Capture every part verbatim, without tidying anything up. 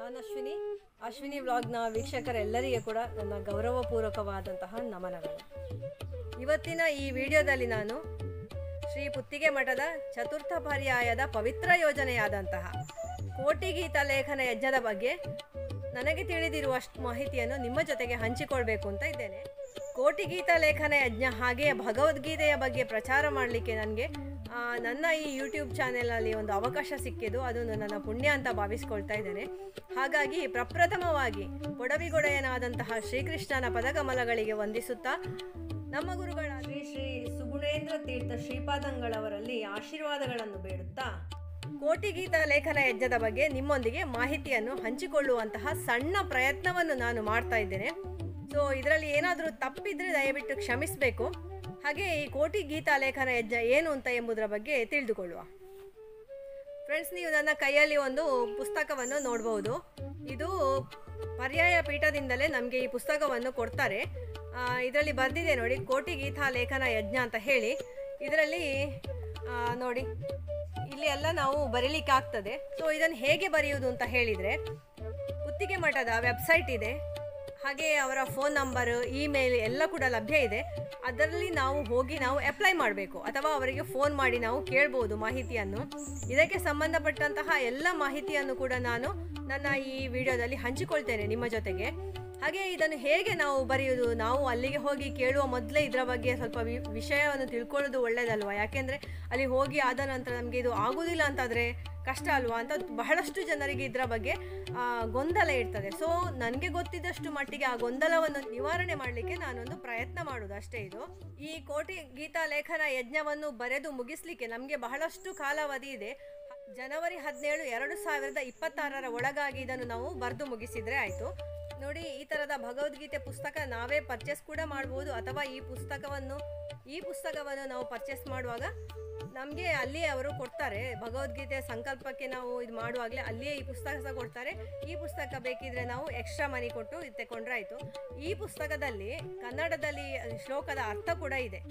ನಾನು ಅಶ್ವಿನಿ ಅಶ್ವಿನಿ ವ್ಲಾಗ್ನ ವೀಕ್ಷಕರೆಲ್ಲರಿಗೆ ಕೂಡ ನನ್ನ ಗೌರವಪೂರ್ವಕವಾದಂತಹ ನಮನಗಳು. ಇವತ್ತಿನ ಈ ವಿಡಿಯೋದಲ್ಲಿ ನಾನು ಶ್ರೀ ಪುತ್ತಿಗೆ ಮಠದ ಚತುರ್ಥ ಪರ್ಯಾಯದ ಪವಿತ್ರ ಯೋಜನೆಯಾದಂತಹ ಕೋಟಿಗೀತ ಲೇಖನ ಯಜ್ಞದ ಬಗ್ಗೆ ನನಗೆ ತಿಳಿದಿರುವಷ್ಟು ಮಾಹಿತಿಯನ್ನು ನಿಮ್ಮ ಜೊತೆಗೆ ಹಂಚಿಕೊಳ್ಬೇಕು ಅಂತ ಇದ್ದೇನೆ. ಕೋಟಿಗೀತ ಲೇಖನ ಯಜ್ಞ ಹಾಗೆಯೇ ಭಗವದ್ಗೀತೆಯ ಬಗ್ಗೆ ಪ್ರಚಾರ ಮಾಡಲಿಕ್ಕೆ ನನಗೆ ನನ್ನ ಈ ಯೂಟ್ಯೂಬ್ ಚಾನೆಲಲ್ಲಿ ಒಂದು ಅವಕಾಶ ಸಿಕ್ಕಿದ್ದು ಅದೊಂದು ನನ್ನ ಪುಣ್ಯ ಅಂತ ಭಾವಿಸ್ಕೊಳ್ತಾ ಇದ್ದೇನೆ. ಹಾಗಾಗಿ ಪ್ರಪ್ರಥಮವಾಗಿ ಕೊಡವಿಗೊಡೆಯನಾದಂತಹ ಶ್ರೀಕೃಷ್ಣನ ಪದಕಮಲಗಳಿಗೆ ವಂದಿಸುತ್ತಾ ನಮ್ಮ ಗುರುಗಳ ಶ್ರೀ ಶ್ರೀ ಸುಗುಣೇಂದ್ರ ತೀರ್ಥ ಶ್ರೀಪಾದಂಗಳವರಲ್ಲಿ ಆಶೀರ್ವಾದಗಳನ್ನು ಬೇಡುತ್ತಾ ಕೋಟಿಗೀತ ಲೇಖನ ಯಜ್ಞದ ಬಗ್ಗೆ ನಿಮ್ಮೊಂದಿಗೆ ಮಾಹಿತಿಯನ್ನು ಹಂಚಿಕೊಳ್ಳುವಂತಹ ಸಣ್ಣ ಪ್ರಯತ್ನವನ್ನು ನಾನು ಮಾಡ್ತಾ ಇದ್ದೇನೆ. ಸೊ ಇದರಲ್ಲಿ ಏನಾದರೂ ತಪ್ಪಿದ್ರೆ ದಯವಿಟ್ಟು ಕ್ಷಮಿಸಬೇಕು. ಹಾಗೆ ಈ ಕೋಟಿ ಗೀತಾ ಲೇಖನ ಯಜ್ಞ ಏನು ಅಂತ ಎಂಬುದರ ಬಗ್ಗೆ ತಿಳಿದುಕೊಳ್ಳುವ. ಫ್ರೆಂಡ್ಸ್, ನೀವು ನನ್ನ ಕೈಯಲ್ಲಿ ಒಂದು ಪುಸ್ತಕವನ್ನು ನೋಡಬಹುದು. ಇದು ಪರ್ಯಾಯ ಪೀಠದಿಂದಲೇ ನಮಗೆ ಈ ಪುಸ್ತಕವನ್ನು ಕೊಡ್ತಾರೆ. ಇದರಲ್ಲಿ ಬರೆದಿದೆ ನೋಡಿ, ಕೋಟಿ ಗೀತಾ ಲೇಖನ ಯಜ್ಞ ಅಂತ ಹೇಳಿ. ಇದರಲ್ಲಿ ನೋಡಿ, ಇಲ್ಲಿ ಎಲ್ಲ ನಾವು ಬರೀಲಿಕ್ಕೆ ಆಗ್ತದೆ. ಸೊ ಇದನ್ನು ಹೇಗೆ ಬರೆಯುವುದು ಅಂತ ಹೇಳಿದರೆ, ಪುತ್ತಿಗೆ ಮಠದ ವೆಬ್ಸೈಟ್ ಇದೆ, ಹಾಗೆ ಅವರ ಫೋನ್ ನಂಬರ್, ಇಮೇಲ್ ಎಲ್ಲ ಕೂಡ ಲಭ್ಯ ಇದೆ. ಅದರಲ್ಲಿ ನಾವು ಹೋಗಿ ನಾವು ಅಪ್ಲೈ ಮಾಡಬೇಕು, ಅಥವಾ ಅವರಿಗೆ ಫೋನ್ ಮಾಡಿ ನಾವು ಕೇಳ್ಬೋದು ಮಾಹಿತಿಯನ್ನು. ಇದಕ್ಕೆ ಸಂಬಂಧಪಟ್ಟಂತಹ ಎಲ್ಲ ಮಾಹಿತಿಯನ್ನು ಕೂಡ ನಾನು ನನ್ನ ಈ ವಿಡಿಯೋದಲ್ಲಿ ಹಂಚಿಕೊಳ್ತೇನೆ ನಿಮ್ಮ ಜೊತೆಗೆ. ಹಾಗೆ ಇದನ್ನು ಹೇಗೆ ನಾವು ಬರೆಯುವುದು, ನಾವು ಅಲ್ಲಿಗೆ ಹೋಗಿ ಕೇಳುವ ಮೊದಲೇ ಇದರ ಬಗ್ಗೆ ಸ್ವಲ್ಪ ವಿ ವಿಷಯವನ್ನು ತಿಳ್ಕೊಳ್ಳೋದು ಒಳ್ಳೆಯದಲ್ವ. ಯಾಕೆಂದರೆ ಅಲ್ಲಿ ಹೋಗಿ ಆದ ನಂತರ ನಮಗೆ ಇದು ಆಗೋದಿಲ್ಲ ಅಂತಾದರೆ ಕಷ್ಟ ಅಲ್ವಾ ಅಂತ ಬಹಳಷ್ಟು ಜನರಿಗೆ ಇದರ ಬಗ್ಗೆ ಗೊಂದಲ ಇರ್ತದೆ. ಸೊ ನನಗೆ ಗೊತ್ತಿದ್ದಷ್ಟು ಮಟ್ಟಿಗೆ ಆ ಗೊಂದಲವನ್ನು ನಿವಾರಣೆ ಮಾಡಲಿಕ್ಕೆ ನಾನೊಂದು ಪ್ರಯತ್ನ ಮಾಡೋದು ಅಷ್ಟೇ. ಇದು ಈ ಕೋಟಿ ಗೀತಾ ಲೇಖನ ಯಜ್ಞವನ್ನು ಬರೆದು ಮುಗಿಸ್ಲಿಕ್ಕೆ ನಮಗೆ ಬಹಳಷ್ಟು ಕಾಲಾವಧಿ ಇದೆ. ಜನವರಿ ಹದಿನೇಳು ಎರಡು ಸಾವಿರದ ಇಪ್ಪತ್ತಾರರ ಒಳಗಾಗಿ ಇದನ್ನು ನಾವು ಬರೆದು ಮುಗಿಸಿದರೆ ಆಯಿತು. ನೋಡಿ, ಈ ಥರದ ಭಗವದ್ಗೀತೆ ಪುಸ್ತಕ ನಾವೇ ಪರ್ಚೇಸ್ ಕೂಡ ಮಾಡ್ಬೋದು, ಅಥವಾ ಈ ಪುಸ್ತಕವನ್ನು ಈ ಪುಸ್ತಕವನ್ನು ನಾವು ಪರ್ಚೇಸ್ ಮಾಡುವಾಗ ನಮಗೆ ಅಲ್ಲಿಯೇ ಅವರು ಕೊಡ್ತಾರೆ. ಭಗವದ್ಗೀತೆಯ ಸಂಕಲ್ಪಕ್ಕೆ ನಾವು ಇದು ಮಾಡುವಾಗಲೇ ಅಲ್ಲಿಯೇ ಈ ಪುಸ್ತಕ ಸಹ ಕೊಡ್ತಾರೆ. ಈ ಪುಸ್ತಕ ಬೇಕಿದ್ರೆ ನಾವು ಎಕ್ಸ್ಟ್ರಾ ಮನಿ ಕೊಟ್ಟು ಇದು ತಗೊಂಡ್ರೆ ಆಯಿತು. ಈ ಪುಸ್ತಕದಲ್ಲಿ ಕನ್ನಡದಲ್ಲಿ ಶ್ಲೋಕದ ಅರ್ಥ ಕೂಡ ಇದೆ.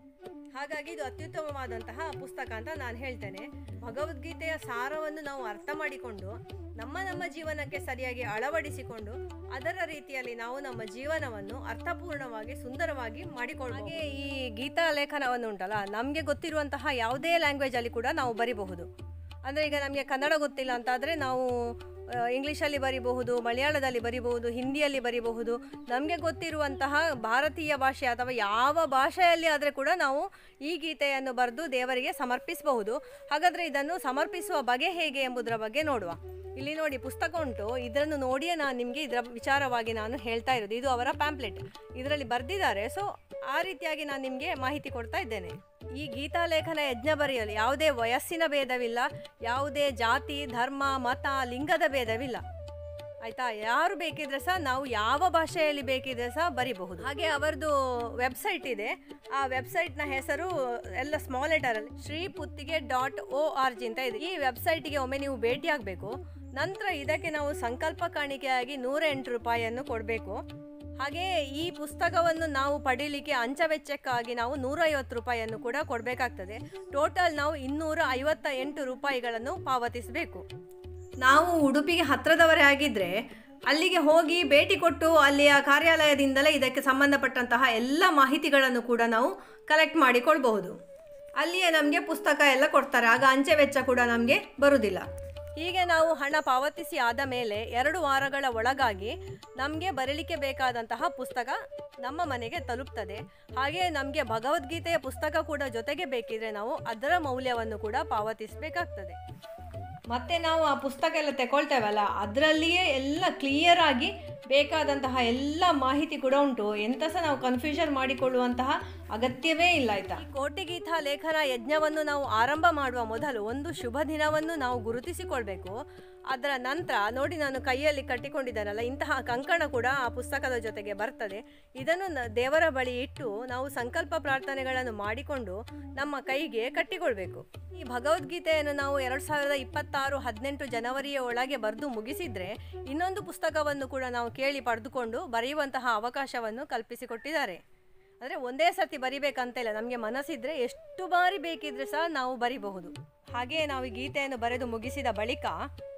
ಹಾಗಾಗಿ ಇದು ಅತ್ಯುತ್ತಮವಾದಂತಹ ಪುಸ್ತಕ ಅಂತ ನಾನು ಹೇಳ್ತೇನೆ. ಭಗವದ್ಗೀತೆಯ ಸಾರವನ್ನು ನಾವು ಅರ್ಥ ಮಾಡಿಕೊಂಡು ನಮ್ಮ ನಮ್ಮ ಜೀವನಕ್ಕೆ ಸರಿಯಾಗಿ ಅಳವಡಿಸಿಕೊಂಡು ಅದರ ರೀತಿಯಲ್ಲಿ ನಾವು ನಮ್ಮ ಜೀವನವನ್ನು ಅರ್ಥಪೂರ್ಣವಾಗಿ ಸುಂದರವಾಗಿ ಮಾಡಿಕೊಳ್ಳಬಹುದು. ಹಾಗೆ ಈ ಗೀತಾ ಲೇಖನವನ್ನು ಉಂಟಲ್ಲ, ನಮಗೆ ಗೊತ್ತಿರುವಂತಹ ಯಾವುದೇ ಲ್ಯಾಂಗ್ವೇಜಲ್ಲಿ ಕೂಡ ನಾವು ಬರಿಬಹುದು. ಅಂದರೆ ಈಗ ನಮಗೆ ಕನ್ನಡ ಗೊತ್ತಿಲ್ಲ ಅಂತಾದರೆ ನಾವು ಇಂಗ್ಲೀಷಲ್ಲಿ ಬರಿಬಹುದು, ಮಲಯಾಳದಲ್ಲಿ ಬರಿಬಹುದು, ಹಿಂದಿಯಲ್ಲಿ ಬರಿಬಹುದು. ನಮಗೆ ಗೊತ್ತಿರುವಂತಹ ಭಾರತೀಯ ಭಾಷೆ ಅಥವಾ ಯಾವ ಭಾಷೆಯಲ್ಲಿ ಆದರೆ ಕೂಡ ನಾವು ಈ ಗೀತೆಯನ್ನು ಬರೆದು ದೇವರಿಗೆ ಸಮರ್ಪಿಸಬಹುದು. ಹಾಗಾದರೆ ಇದನ್ನು ಸಮರ್ಪಿಸುವ ಬಗೆ ಹೇಗೆ ಎಂಬುದರ ಬಗ್ಗೆ ನೋಡುವ. ಇಲ್ಲಿ ನೋಡಿ, ಪುಸ್ತಕ ಉಂಟು. ಇದನ್ನು ನೋಡಿಯೇ ನಾನು ನಿಮಗೆ ಇದರ ವಿಚಾರವಾಗಿ ನಾನು ಹೇಳ್ತಾ ಇರೋದು. ಇದು ಅವರ ಪ್ಯಾಂಪ್ಲೆಟ್, ಇದರಲ್ಲಿ ಬರೆದಿದ್ದಾರೆ. ಸೊ ಆ ರೀತಿಯಾಗಿ ನಾನು ನಿಮಗೆ ಮಾಹಿತಿ ಕೊಡ್ತಾ ಇದ್ದೇನೆ. ಈ ಗೀತಾ ಲೇಖನ ಯಜ್ಞ ಬರೆಯಲು ಯಾವುದೇ ವಯಸ್ಸಿನ ಭೇದವಿಲ್ಲ, ಯಾವುದೇ ಜಾತಿ, ಧರ್ಮ, ಮತ, ಲಿಂಗದ ಭೇದವಿಲ್ಲ. ಆಯಿತಾ? ಯಾರು ಬೇಕಿದ್ರೆ ಸಹ ನಾವು ಯಾವ ಭಾಷೆಯಲ್ಲಿ ಬೇಕಿದ್ರೆ ಸಹ ಬರಿಬಹುದು. ಹಾಗೆ ಅವರದು ವೆಬ್ಸೈಟ್ ಇದೆ. ಆ ವೆಬ್ಸೈಟ್ನ ಹೆಸರು ಎಲ್ಲ ಸ್ಮಾಲ್ ಲೆಟರಲ್ಲಿ Shri Puttige dot O R G ಅಂತ ಇದೆ. ಈ ವೆಬ್ಸೈಟಿಗೆ ಒಮ್ಮೆ ನೀವು ಭೇಟಿಯಾಗಬೇಕು. ನಂತರ ಇದಕ್ಕೆ ನಾವು ಸಂಕಲ್ಪ ಕಾಣಿಕೆಯಾಗಿ ನೂರ ಎಂಟು ರೂಪಾಯಿಯನ್ನು ಕೊಡಬೇಕು. ಹಾಗೆ ಈ ಪುಸ್ತಕವನ್ನು ನಾವು ಪಡೀಲಿಕ್ಕೆ ಅಂಚವೆಚ್ಚಕ್ಕಾಗಿ ನಾವು ನೂರೈವತ್ತು ರೂಪಾಯಿಯನ್ನು ಕೂಡ ಕೊಡಬೇಕಾಗ್ತದೆ. ಟೋಟಲ್ ನಾವು ಇನ್ನೂರ ಐವತ್ತ ಎಂಟು ರೂಪಾಯಿಗಳನ್ನು ಪಾವತಿಸಬೇಕು. ನಾವು ಉಡುಪಿಗೆ ಹತ್ತಿರದವರೇ ಆಗಿದ್ದರೆ ಅಲ್ಲಿಗೆ ಹೋಗಿ ಭೇಟಿ ಕೊಟ್ಟು ಅಲ್ಲಿಯ ಕಾರ್ಯಾಲಯದಿಂದಲೇ ಇದಕ್ಕೆ ಸಂಬಂಧಪಟ್ಟಂತಹ ಎಲ್ಲ ಮಾಹಿತಿಗಳನ್ನು ಕೂಡ ನಾವು ಕಲೆಕ್ಟ್ ಮಾಡಿಕೊಳ್ಬಹುದು. ಅಲ್ಲಿಯೇ ನಮಗೆ ಪುಸ್ತಕ ಎಲ್ಲ ಕೊಡ್ತಾರೆ. ಆಗ ಅಂಚೆ ವೆಚ್ಚ ಕೂಡ ನಮಗೆ ಬರುವುದಿಲ್ಲ. ಹೀಗೆ ನಾವು ಹಣ ಪಾವತಿಸಿ ಆದ ಮೇಲೆ ಎರಡು ವಾರಗಳ ಒಳಗಾಗಿ ನಮಗೆ ಬರೀಲಿಕ್ಕೆ ಬೇಕಾದಂತಹ ಪುಸ್ತಕ ನಮ್ಮ ಮನೆಗೆ ತಲುಪ್ತದೆ. ಹಾಗೆ ನಮಗೆ ಭಗವದ್ಗೀತೆಯ ಪುಸ್ತಕ ಕೂಡ ಜೊತೆಗೆ ಬೇಕಿದ್ರೆ ನಾವು ಅದರ ಮೌಲ್ಯವನ್ನು ಕೂಡ ಪಾವತಿಸಬೇಕಾಗ್ತದೆ. ಮತ್ತು ನಾವು ಆ ಪುಸ್ತಕ ಎಲ್ಲ ತಗೊಳ್ತೇವಲ್ಲ, ಅದರಲ್ಲಿಯೇ ಎಲ್ಲ ಕ್ಲಿಯರ್ ಆಗಿ ಬೇಕಾದಂತಹ ಎಲ್ಲ ಮಾಹಿತಿ ಕೂಡ ಉಂಟು. ಎಂತ ಸಹ ನಾವು ಕನ್ಫ್ಯೂಷನ್ ಮಾಡಿಕೊಳ್ಳುವಂತಹ ಅಗತ್ಯವೇ ಇಲ್ಲ. ಆಯಿತಾ? ಕೋಟಿಗೀತಾ ಲೇಖನ ಯಜ್ಞವನ್ನು ನಾವು ಆರಂಭ ಮಾಡುವ ಮೊದಲು ಒಂದು ಶುಭ ದಿನವನ್ನು ನಾವು ಗುರುತಿಸಿಕೊಳ್ಬೇಕು. ಅದರ ನಂತರ ನೋಡಿ, ನಾನು ಕೈಯಲ್ಲಿ ಕಟ್ಟಿಕೊಂಡಿದ್ದಾನಲ್ಲ, ಇಂತಹ ಕಂಕಣ ಕೂಡ ಆ ಪುಸ್ತಕದ ಜೊತೆಗೆ ಬರ್ತದೆ. ಇದನ್ನು ದೇವರ ಬಳಿ ಇಟ್ಟು ನಾವು ಸಂಕಲ್ಪ ಪ್ರಾರ್ಥನೆಗಳನ್ನು ಮಾಡಿಕೊಂಡು ನಮ್ಮ ಕೈಗೆ ಕಟ್ಟಿಕೊಳ್ಬೇಕು. ಈ ಭಗವದ್ಗೀತೆಯನ್ನು ನಾವು ಎರಡು ಸಾವಿರದ ಇಪ್ಪತ್ತಾರು ಹದಿನೆಂಟು ಜನವರಿಯ ಒಳಗೆ ಬರೆದು ಮುಗಿಸಿದರೆ ಇನ್ನೊಂದು ಪುಸ್ತಕವನ್ನು ಕೂಡ ನಾವು ಕೇಳಿ ಪಡೆದುಕೊಂಡು ಬರೆಯುವಂತಹ ಅವಕಾಶವನ್ನು ಕಲ್ಪಿಸಿಕೊಟ್ಟಿದ್ದಾರೆ. ಅಂದರೆ ಒಂದೇ ಸರ್ತಿ ಬರಿಬೇಕಂತ ಇಲ್ಲ, ನಮಗೆ ಮನಸ್ಸಿದ್ರೆ ಎಷ್ಟು ಬಾರಿ ಬೇಕಿದ್ರೆ ಸಹ ನಾವು ಬರಿಬಹುದು. ಹಾಗೆಯೇ ನಾವು ಈ ಗೀತೆಯನ್ನು ಬರೆದು ಮುಗಿಸಿದ ಬಳಿಕ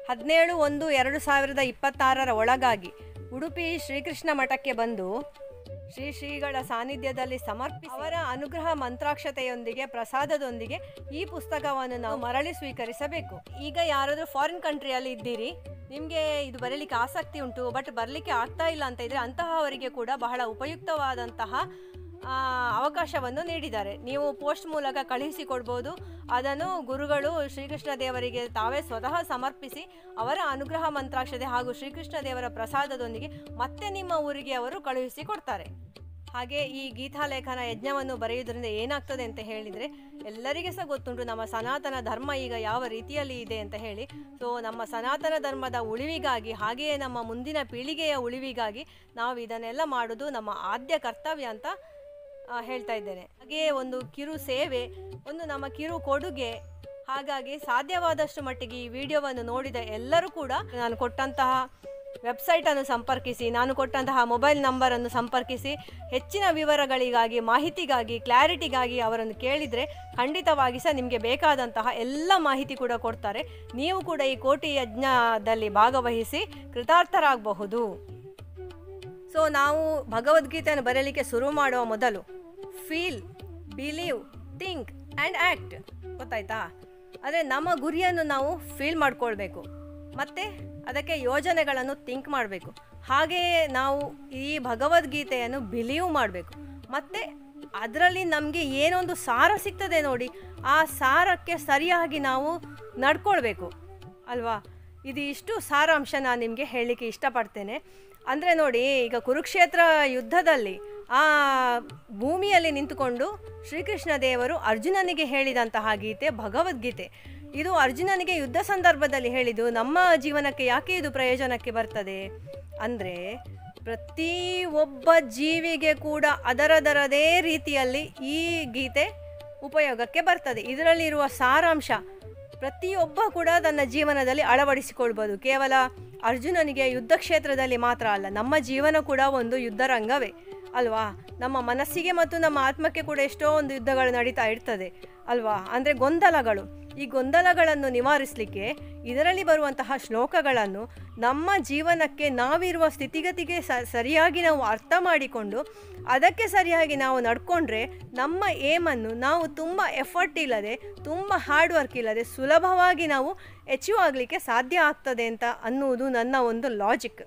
ಹದಿನೇಳು ಒಂದು ಎರಡು ಸಾವಿರದ ಇಪ್ಪತ್ತಾರರ ಒಳಗಾಗಿ ಉಡುಪಿ ಶ್ರೀಕೃಷ್ಣ ಮಠಕ್ಕೆ ಬಂದು ಶ್ರೀ ಶ್ರೀಗಳ ಸಾನ್ನಿಧ್ಯದಲ್ಲಿ ಸಮರ್ಪಿಸಿ ಅವರ ಅನುಗ್ರಹ ಮಂತ್ರಾಕ್ಷತೆಯೊಂದಿಗೆ ಪ್ರಸಾದದೊಂದಿಗೆ ಈ ಪುಸ್ತಕವನ್ನು ನಾವು ಮರಳಿ ಸ್ವೀಕರಿಸಬೇಕು. ಈಗ ಯಾರಾದರೂ ಫಾರಿನ್ ಕಂಟ್ರಿಯಲ್ಲಿ ಇದ್ದೀರಿ, ನಿಮಗೆ ಇದು ಬರೀಲಿಕ್ಕೆ ಆಸಕ್ತಿ ಉಂಟು ಬಟ್ ಬರಲಿಕ್ಕೆ ಆಗ್ತಾ ಇಲ್ಲ ಅಂತ ಇದ್ದರೆ ಅಂತಹವರಿಗೆ ಕೂಡ ಬಹಳ ಉಪಯುಕ್ತವಾದಂತಹ ಅವಕಾಶವನ್ನು ನೀಡಿದ್ದಾರೆ. ನೀವು ಪೋಸ್ಟ್ ಮೂಲಕ ಕಳುಹಿಸಿಕೊಡ್ಬೋದು. ಅದನ್ನು ಗುರುಗಳು ಶ್ರೀಕೃಷ್ಣ ದೇವರಿಗೆ ತಾವೇ ಸ್ವತಃ ಸಮರ್ಪಿಸಿ ಅವರ ಅನುಗ್ರಹ ಮಂತ್ರಾಕ್ಷತೆ ಹಾಗೂ ಶ್ರೀಕೃಷ್ಣ ದೇವರ ಪ್ರಸಾದದೊಂದಿಗೆ ಮತ್ತೆ ನಿಮ್ಮ ಊರಿಗೆ ಅವರು ಕಳುಹಿಸಿಕೊಡ್ತಾರೆ. ಹಾಗೆ ಈ ಗೀತಾಲೇಖನ ಯಜ್ಞವನ್ನು ಬರೆಯುವುದರಿಂದ ಏನಾಗ್ತದೆ ಅಂತ ಹೇಳಿದರೆ, ಎಲ್ಲರಿಗೆ ಸಹ ಗೊತ್ತುಂಟು ನಮ್ಮ ಸನಾತನ ಧರ್ಮ ಈಗ ಯಾವ ರೀತಿಯಲ್ಲಿ ಇದೆ ಅಂತ ಹೇಳಿ. ಸೊ ನಮ್ಮ ಸನಾತನ ಧರ್ಮದ ಉಳಿವಿಗಾಗಿ ಹಾಗೆಯೇ ನಮ್ಮ ಮುಂದಿನ ಪೀಳಿಗೆಯ ಉಳಿವಿಗಾಗಿ ನಾವು ಇದನ್ನೆಲ್ಲ ಮಾಡೋದು ನಮ್ಮ ಆದ್ಯ ಕರ್ತವ್ಯ ಅಂತ ಹೇಳ್ತಾ ಇದ್ದೇನೆ. ಹಾಗೆಯೇ ಒಂದು ಕಿರು ಸೇವೆ, ಒಂದು ನಮ್ಮ ಕಿರು ಕೊಡುಗೆ. ಹಾಗಾಗಿ ಸಾಧ್ಯವಾದಷ್ಟು ಮಟ್ಟಿಗೆ ಈ ವಿಡಿಯೋವನ್ನು ನೋಡಿದ ಎಲ್ಲರೂ ಕೂಡ ನಾನು ಕೊಟ್ಟಂತಹ ವೆಬ್ಸೈಟನ್ನು ಸಂಪರ್ಕಿಸಿ, ನಾನು ಕೊಟ್ಟಂತಹ ಮೊಬೈಲ್ ನಂಬರನ್ನು ಸಂಪರ್ಕಿಸಿ ಹೆಚ್ಚಿನ ವಿವರಗಳಿಗಾಗಿ, ಮಾಹಿತಿಗಾಗಿ, ಕ್ಲಾರಿಟಿಗಾಗಿ ಅವರನ್ನು ಕೇಳಿದರೆ ಖಂಡಿತವಾಗಿ ಸಹ ನಿಮಗೆ ಬೇಕಾದಂತಹ ಎಲ್ಲ ಮಾಹಿತಿ ಕೂಡ ಕೊಡ್ತಾರೆ. ನೀವು ಕೂಡ ಈ ಕೋಟಿ ಯಜ್ಞದಲ್ಲಿ ಭಾಗವಹಿಸಿ ಕೃತಾರ್ಥರಾಗಬಹುದು. ಸೊ ನಾವು ಭಗವದ್ಗೀತೆಯನ್ನು ಬರೆಯಲಿಕ್ಕೆ ಶುರು ಮಾಡುವ ಮೊದಲು feel, believe, think and act, ಗೊತ್ತಾಯ್ತಾ? ಅಂದರೆ ನಮ್ಮ ಗುರಿಯನ್ನು ನಾವು ಫೀಲ್ ಮಾಡ್ಕೊಳ್ಬೇಕು, ಮತ್ತು ಅದಕ್ಕೆ ಯೋಜನೆಗಳನ್ನು ಥಿಂಕ್ ಮಾಡಬೇಕು. ಹಾಗೆಯೇ ನಾವು ಈ ಭಗವದ್ಗೀತೆಯನ್ನು ಬಿಲೀವ್ ಮಾಡಬೇಕು, ಮತ್ತು ಅದರಲ್ಲಿ ನಮಗೆ ಏನೊಂದು ಸಾರ ಸಿಗ್ತದೆ ನೋಡಿ, ಆ ಸಾರಕ್ಕೆ ಸರಿಯಾಗಿ ನಾವು ನಡ್ಕೊಳ್ಬೇಕು ಅಲ್ವಾ? ಇದು ಇಷ್ಟು ಸಾರಾಂಶ ನಾನು ನಿಮಗೆ ಹೇಳಲಿಕ್ಕೆ ಇಷ್ಟಪಡ್ತೇನೆ. ಅಂದರೆ ನೋಡಿ, ಈಗ ಕುರುಕ್ಷೇತ್ರ ಯುದ್ಧದಲ್ಲಿ ಆ ಭೂಮಿಯಲ್ಲಿ ನಿಂತುಕೊಂಡು ಶ್ರೀಕೃಷ್ಣ ದೇವರು ಅರ್ಜುನನಿಗೆ ಹೇಳಿದಂತಹ ಗೀತೆ ಭಗವದ್ಗೀತೆ. ಇದು ಅರ್ಜುನನಿಗೆ ಯುದ್ಧ ಸಂದರ್ಭದಲ್ಲಿ ಹೇಳಿದ್ದು. ನಮ್ಮ ಜೀವನಕ್ಕೆ ಯಾಕೆ ಇದು ಪ್ರಯೋಜನಕ್ಕೆ ಬರ್ತದೆ ಅಂದರೆ, ಪ್ರತಿ ಒಬ್ಬ ಜೀವಿಗೆ ಕೂಡ ಅದರದರದೇ ರೀತಿಯಲ್ಲಿ ಈ ಗೀತೆ ಉಪಯೋಗಕ್ಕೆ ಬರ್ತದೆ. ಇದರಲ್ಲಿರುವ ಸಾರಾಂಶ ಪ್ರತಿಯೊಬ್ಬ ಕೂಡ ತನ್ನ ಜೀವನದಲ್ಲಿ ಅಳವಡಿಸಿಕೊಳ್ಬೋದು. ಕೇವಲ ಅರ್ಜುನನಿಗೆ ಯುದ್ಧ ಕ್ಷೇತ್ರದಲ್ಲಿ ಮಾತ್ರ ಅಲ್ಲ, ನಮ್ಮ ಜೀವನ ಕೂಡ ಒಂದು ಯುದ್ಧರಂಗವೇ ಅಲ್ವಾ? ನಮ್ಮ ಮನಸ್ಸಿಗೆ ಮತ್ತು ನಮ್ಮ ಆತ್ಮಕ್ಕೆ ಕೂಡ ಎಷ್ಟೋ ಒಂದು ಯುದ್ಧಗಳು ನಡೀತಾ ಇರ್ತದೆ ಅಲ್ವಾ? ಅಂದರೆ ಗೊಂದಲಗಳು. ಈ ಗೊಂದಲಗಳನ್ನು ನಿವಾರಿಸಲಿಕ್ಕೆ ಇದರಲ್ಲಿ ಬರುವಂತಹ ಶ್ಲೋಕಗಳನ್ನು ನಮ್ಮ ಜೀವನಕ್ಕೆ ನಾವಿರುವ ಸ್ಥಿತಿಗತಿಗೆ ಸ ಸರಿಯಾಗಿ ನಾವು ಅರ್ಥ ಮಾಡಿಕೊಂಡು ಅದಕ್ಕೆ ಸರಿಯಾಗಿ ನಾವು ನಡ್ಕೊಂಡ್ರೆ ನಮ್ಮ ಏಮನ್ನು ನಾವು ತುಂಬ ಎಫರ್ಟ್ ಇಲ್ಲದೆ, ತುಂಬ ಹಾರ್ಡ್ ವರ್ಕ್ ಇಲ್ಲದೆ ಸುಲಭವಾಗಿ ನಾವು ಅಚೀವ್ ಆಗಲಿಕ್ಕೆ ಸಾಧ್ಯ ಆಗ್ತದೆ ಅಂತ ಅನ್ನುವುದು ನನ್ನ ಒಂದು ಲಾಜಿಕ್.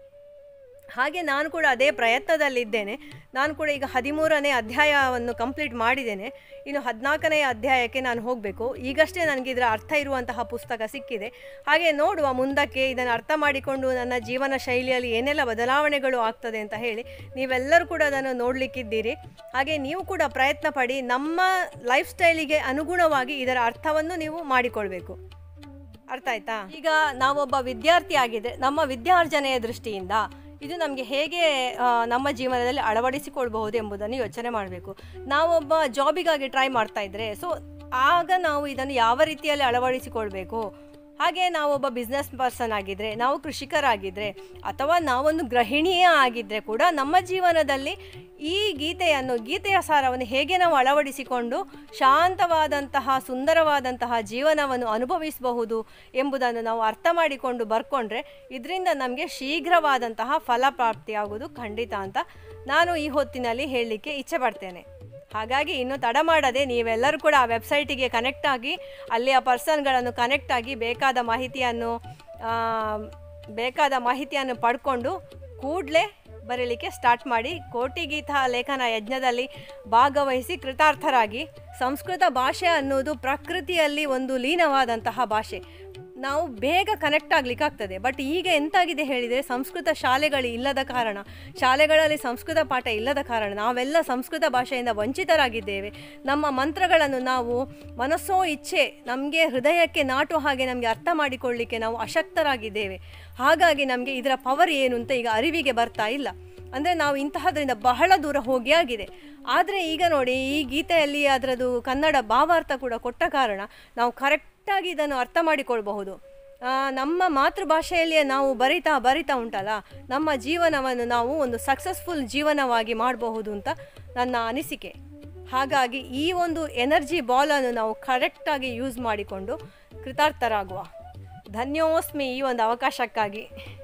ಹಾಗೆ ನಾನು ಕೂಡ ಅದೇ ಪ್ರಯತ್ನದಲ್ಲಿದ್ದೇನೆ. ನಾನು ಕೂಡ ಈಗ ಹದಿಮೂರನೇ ಅಧ್ಯಾಯವನ್ನು ಕಂಪ್ಲೀಟ್ ಮಾಡಿದ್ದೇನೆ. ಇನ್ನು ಹದಿನಾಲ್ಕನೆಯ ಅಧ್ಯಾಯಕ್ಕೆ ನಾನು ಹೋಗಬೇಕು. ಈಗಷ್ಟೇ ನನಗೆ ಇದರ ಅರ್ಥ ಇರುವಂತಹ ಪುಸ್ತಕ ಸಿಕ್ಕಿದೆ. ಹಾಗೆ ನೋಡುವ ಮುಂದಕ್ಕೆ ಇದನ್ನು ಅರ್ಥ ಮಾಡಿಕೊಂಡು ನನ್ನ ಜೀವನ ಶೈಲಿಯಲ್ಲಿ ಏನೆಲ್ಲ ಬದಲಾವಣೆಗಳು ಆಗ್ತದೆ ಅಂತ ಹೇಳಿ ನೀವೆಲ್ಲರೂ ಕೂಡ ಅದನ್ನು ನೋಡಲಿಕ್ಕಿದ್ದೀರಿ. ಹಾಗೆ ನೀವು ಕೂಡ ಪ್ರಯತ್ನ ಪಡಿ, ನಮ್ಮ ಲೈಫ್ ಸ್ಟೈಲಿಗೆ ಅನುಗುಣವಾಗಿ ಇದರ ಅರ್ಥವನ್ನು ನೀವು ಮಾಡಿಕೊಳ್ಬೇಕು. ಅರ್ಥ ಆಯ್ತಾ? ಈಗ ನಾವೊಬ್ಬ ವಿದ್ಯಾರ್ಥಿ ಆಗಿದ್ದರೆ ನಮ್ಮ ವಿದ್ಯಾರ್ಜನೆಯ ದೃಷ್ಟಿಯಿಂದ ಇದು ನಮಗೆ ಹೇಗೆ ನಮ್ಮ ಜೀವನದಲ್ಲಿ ಅಳವಡಿಸಿಕೊಳ್ಬಹುದು ಎಂಬುದನ್ನು ಯೋಚನೆ ಮಾಡಬೇಕು. ನಾವೊಬ್ಬ ಜಾಬಿಗಾಗಿ ಟ್ರೈ ಮಾಡ್ತಾ ಇದ್ದರೆ, ಸೊ ಆಗ ನಾವು ಇದನ್ನು ಯಾವ ರೀತಿಯಲ್ಲಿ ಅಳವಡಿಸಿಕೊಳ್ಬೇಕು. ಹಾಗೆ ನಾವೊಬ್ಬ ಬಿಸ್ನೆಸ್ ಪರ್ಸನ್ ಆಗಿದ್ದರೆ, ನಾವು ಕೃಷಿಕರಾಗಿದ್ದರೆ, ಅಥವಾ ನಾವೊಂದು ಗೃಹಿಣಿಯೇ ಆಗಿದ್ದರೆ ಕೂಡ ನಮ್ಮ ಜೀವನದಲ್ಲಿ ಈ ಗೀತೆಯನ್ನು, ಗೀತೆಯ ಸಾರವನ್ನು ಹೇಗೆ ನಾವು ಅಳವಡಿಸಿಕೊಂಡು ಶಾಂತವಾದಂತಹ ಸುಂದರವಾದಂತಹ ಜೀವನವನ್ನು ಅನುಭವಿಸಬಹುದು ಎಂಬುದನ್ನು ನಾವು ಅರ್ಥ ಮಾಡಿಕೊಂಡು ಬರ್ಕೊಂಡ್ರೆ ಇದರಿಂದ ನಮಗೆ ಶೀಘ್ರವಾದಂತಹ ಫಲಪ್ರಾಪ್ತಿಯಾಗುವುದು ಖಂಡಿತ ಅಂತ ನಾನು ಈ ಹೊತ್ತಿನಲ್ಲಿ ಹೇಳಲಿಕ್ಕೆ ಇಚ್ಛೆ ಪಡ್ತೇನೆ. ಹಾಗಾಗಿ ಇನ್ನು ತಡ ಮಾಡದೆ ನೀವೆಲ್ಲರೂ ಕೂಡ ಆ ವೆಬ್ಸೈಟಿಗೆ ಕನೆಕ್ಟ್ ಆಗಿ ಅಲ್ಲಿಯ ಪರ್ಸನ್ಗಳನ್ನು ಕನೆಕ್ಟ್ ಆಗಿ ಬೇಕಾದ ಮಾಹಿತಿಯನ್ನು ಬೇಕಾದ ಮಾಹಿತಿಯನ್ನು ಪಡ್ಕೊಂಡು ಕೂಡಲೇ ಬರೀಲಿಕ್ಕೆ ಸ್ಟಾರ್ಟ್ ಮಾಡಿ. ಕೋಟಿ ಗೀತಾ ಲೇಖನ ಯಜ್ಞದಲ್ಲಿ ಭಾಗವಹಿಸಿ ಕೃತಾರ್ಥರಾಗಿ. ಸಂಸ್ಕೃತ ಭಾಷೆ ಅನ್ನೋದು ಪ್ರಕೃತಿಯಲ್ಲಿ ಒಂದು ಲೀನವಾದಂತಹ ಭಾಷೆ. ನಾವು ಬೇಗ ಕನೆಕ್ಟ್ ಆಗಲಿಕ್ಕಾಗ್ತದೆ. ಬಟ್ ಈಗ ಎಂತಾಗಿದೆ ಹೇಳಿದರೆ, ಸಂಸ್ಕೃತ ಶಾಲೆಗಳು ಇಲ್ಲದ ಕಾರಣ, ಶಾಲೆಗಳಲ್ಲಿ ಸಂಸ್ಕೃತ ಪಾಠ ಇಲ್ಲದ ಕಾರಣ ನಾವೆಲ್ಲ ಸಂಸ್ಕೃತ ಭಾಷೆಯಿಂದ ವಂಚಿತರಾಗಿದ್ದೇವೆ. ನಮ್ಮ ಮಂತ್ರಗಳನ್ನು ನಾವು ಮನಸ್ಸೋ ಇಚ್ಛೆ ನಮಗೆ ಹೃದಯಕ್ಕೆ ನಾಟುವ ಹಾಗೆ ನಮಗೆ ಅರ್ಥ ಮಾಡಿಕೊಳ್ಳಲಿಕ್ಕೆ ನಾವು ಅಶಕ್ತರಾಗಿದ್ದೇವೆ. ಹಾಗಾಗಿ ನಮಗೆ ಇದರ ಪವರ್ ಏನು ಅಂತ ಈಗ ಅರಿವಿಗೆ ಬರ್ತಾ ಇಲ್ಲ. ಅಂದರೆ ನಾವು ಇಂತಹದ್ರಿಂದ ಬಹಳ ದೂರ ಹೋಗಿ ಆಗಿದೆ. ಆದರೆ ಈಗ ನೋಡಿ, ಈ ಗೀತೆಯಲ್ಲಿ ಅದರದ್ದು ಕನ್ನಡ ಭಾವಾರ್ಥ ಕೂಡ ಕೊಟ್ಟ ಕಾರಣ ನಾವು ಕರೆಕ್ಟಾಗಿ ಇದನ್ನು ಅರ್ಥ ಮಾಡಿಕೊಳ್ಬಹುದು. ನಮ್ಮ ಮಾತೃಭಾಷೆಯಲ್ಲಿಯೇ ನಾವು ಬರಿತಾ ಬರಿತಾ ಉಂಟಲ್ಲ, ನಮ್ಮ ಜೀವನವನ್ನು ನಾವು ಒಂದು ಸಕ್ಸಸ್ಫುಲ್ ಜೀವನವಾಗಿ ಮಾಡಬಹುದು ಅಂತ ನನ್ನ ಅನಿಸಿಕೆ. ಹಾಗಾಗಿ ಈ ಒಂದು ಎನರ್ಜಿ ಬಾಲನ್ನು ನಾವು ಕರೆಕ್ಟಾಗಿ ಯೂಸ್ ಮಾಡಿಕೊಂಡು ಕೃತಾರ್ಥರಾಗುವ. ಧನ್ಯೋಸ್ಮಿ ಈ ಒಂದು ಅವಕಾಶಕ್ಕಾಗಿ.